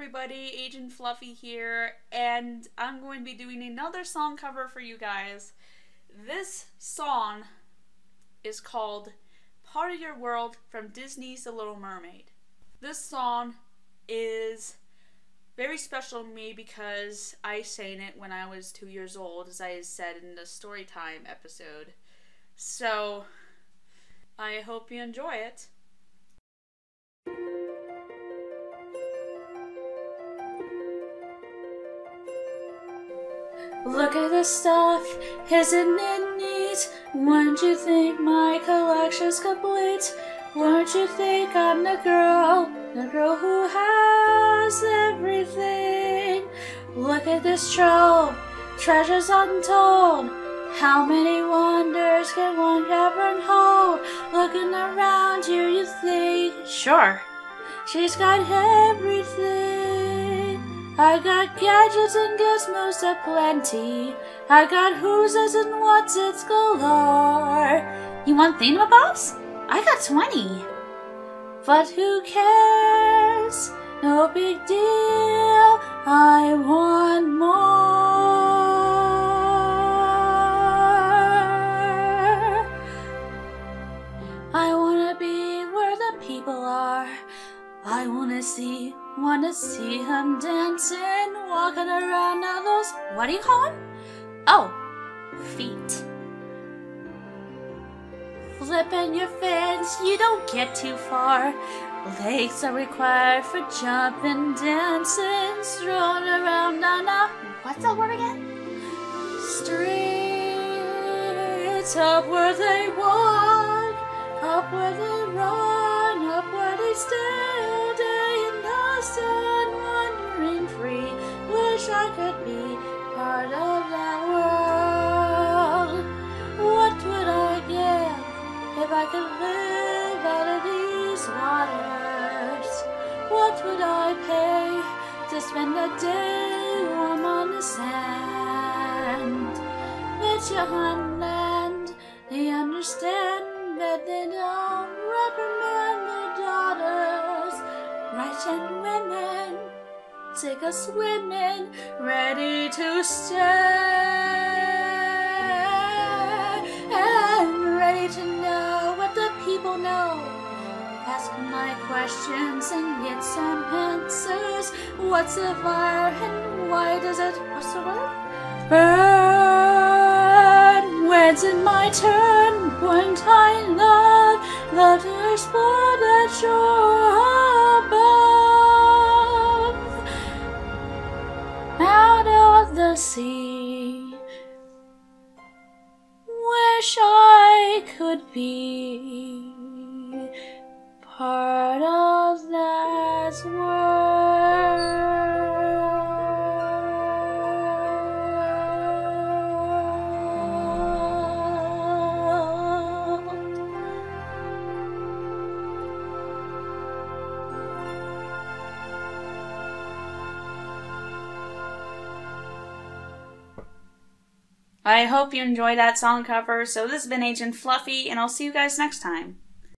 everybody, Agent Fluffy here, and I'm going to be doing another song cover for you guys. This song is called Part of Your World from Disney's The Little Mermaid. This song is very special to me because I sang it when I was 2 years old, as I said in the Storytime episode. So, I hope you enjoy it. Look at this stuff, isn't it neat? Wouldn't you think my collection's complete? Wouldn't you think I'm the girl who has everything? Look at this trove, treasures untold. How many wonders can one cavern hold? Looking around you, you think, sure, she's got everything. I got gadgets and gizmos aplenty. I got who's and what's it's galore. You want thingamabobs? I got 20. But who cares? No big deal. I want more. I wanna be where the people are. I wanna see him dancing, walking around all those, what do you call them? Oh, feet. Flipping your fins, you don't get too far. Legs are required for jumping, dancing, strolling around on a, what's that word again? Streets, up where they walk, up where they run, up where they stay, day in the sun, wandering free. Wish I could be part of that world. What would I give if I could live out of these waters? What would I pay to spend a day warm on the sand? Mitchell land, they understand that they don't reprimand their daughters. Righteous women take a swimming, ready to stay, and ready to know what the people know. Ask my questions and get some answers. What's a fire and why does it, what's the word? Burn. When's it my turn? Wouldn't I love to explore that shore above, out of the sea. Wish I could be part of that world. I hope you enjoyed that song cover. So this has been Agent Fluffy, and I'll see you guys next time.